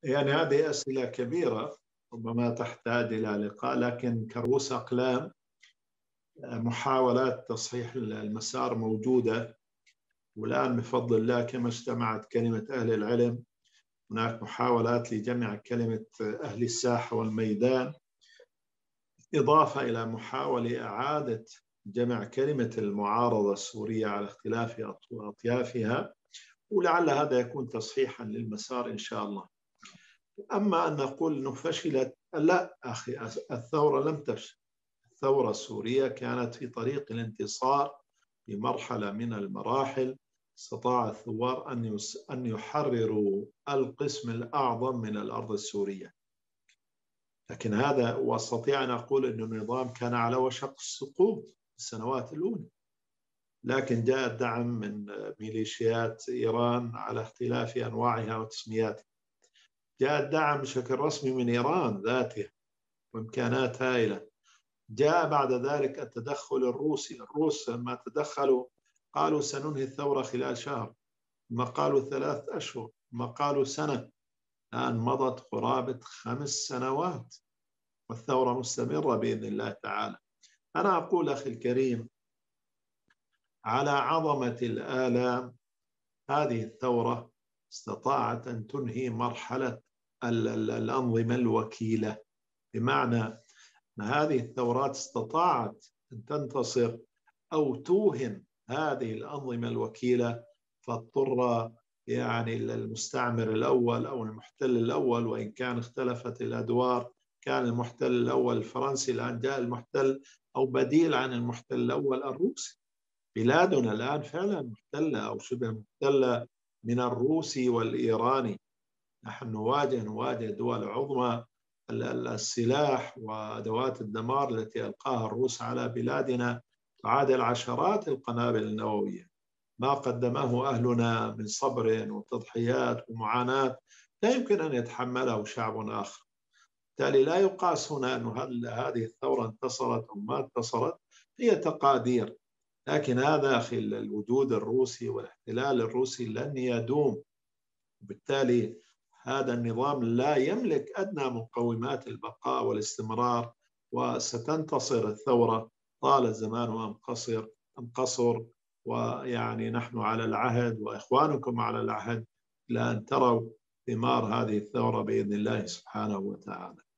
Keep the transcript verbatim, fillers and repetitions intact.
يعني هذه أسئلة كبيرة ربما تحتاج إلى لقاء، لكن كرؤوس أقلام محاولات تصحيح المسار موجودة. والآن بفضل الله كما اجتمعت كلمة أهل العلم، هناك محاولات لجمع كلمة أهل الساحة والميدان، إضافة إلى محاولة إعادة جمع كلمة المعارضة السورية على اختلاف أطيافها، ولعل هذا يكون تصحيحا للمسار إن شاء الله. أما أن نقول أنه فشلت، لا أخي، الثورة لم تفشل. الثورة السورية كانت في طريق الانتصار في مرحلة من المراحل. استطاع الثوار أن يحرروا القسم الأعظم من الأرض السورية، لكن هذا واستطيع أن أقول أن النظام كان على وشك السقوط في السنوات الأولى، لكن جاء الدعم من ميليشيات إيران على اختلاف أنواعها وتسمياتها. جاء الدعم بشكل رسمي من إيران ذاتها وإمكانات هائلة. جاء بعد ذلك التدخل الروسي. الروس لما تدخلوا قالوا سننهي الثورة خلال شهر، ما قالوا ثلاث أشهر، ما قالوا سنة. الآن مضت قرابة خمس سنوات والثورة مستمرة بإذن الله تعالى. أنا أقول أخي الكريم، على عظمة الآلام هذه الثورة استطاعت أن تنهي مرحلة الأنظمة الوكيلة، بمعنى أن هذه الثورات استطاعت أن تنتصر أو توهن هذه الأنظمة الوكيلة، فاضطر يعني المستعمر الأول أو المحتل الأول، وإن كان اختلفت الأدوار، كان المحتل الأول الفرنسي، الآن جاء المحتل أو بديل عن المحتل الأول الروسي. بلادنا الآن فعلا محتلة أو شبه محتلة من الروسي والإيراني. نحن نواجه نواجه دول عظمى. السلاح وأدوات الدمار التي ألقاها الروس على بلادنا تعادل عشرات القنابل النووية. ما قدمه أهلنا من صبر وتضحيات ومعاناة لا يمكن أن يتحمله شعب آخر. بالتالي لا يقاس هنا أن هذه الثورة انتصرت أو ما انتصرت، هي تقادير. لكن هذا أخي الوجود الروسي والاحتلال الروسي لن يدوم، وبالتالي هذا النظام لا يملك أدنى مقومات البقاء والاستمرار، وستنتصر الثورة طال الزمان وأم قصر أم قصر. ويعني نحن على العهد وإخوانكم على العهد إلى أن تروا ثمار هذه الثورة بإذن الله سبحانه وتعالى.